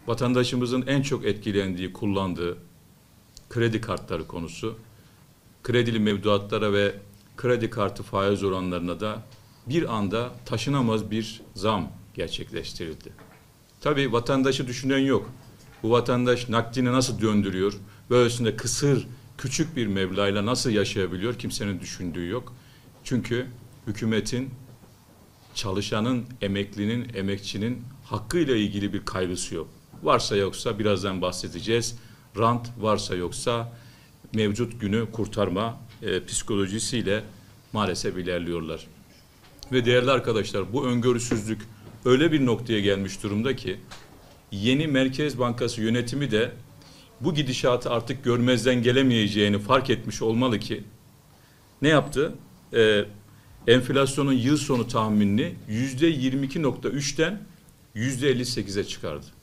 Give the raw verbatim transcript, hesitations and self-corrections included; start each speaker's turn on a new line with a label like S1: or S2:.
S1: vatandaşımızın en çok etkilendiği, kullandığı kredi kartları konusu, kredili mevduatlara ve kredi kartı faiz oranlarına da bir anda taşınamaz bir zam gerçekleştirildi. Tabii vatandaşı düşünen yok. Bu vatandaş nakdini nasıl döndürüyor, böylesine kısır, küçük bir meblağla nasıl yaşayabiliyor kimsenin düşündüğü yok. Çünkü hükümetin, çalışanın, emeklinin, emekçinin hakkıyla ilgili bir kaygısı yok. Varsa yoksa birazdan bahsedeceğiz. Rant varsa yoksa mevcut günü kurtarma e, psikolojisiyle maalesef ilerliyorlar. Ve değerli arkadaşlar, bu öngörüsüzlük öyle bir noktaya gelmiş durumda ki yeni Merkez Bankası yönetimi de bu gidişatı artık görmezden gelemeyeceğini fark etmiş olmalı ki ne yaptı? Ee, enflasyonun yıl sonu tahminini yüzde yirmi iki nokta üçten yüzde elli sekize çıkardı.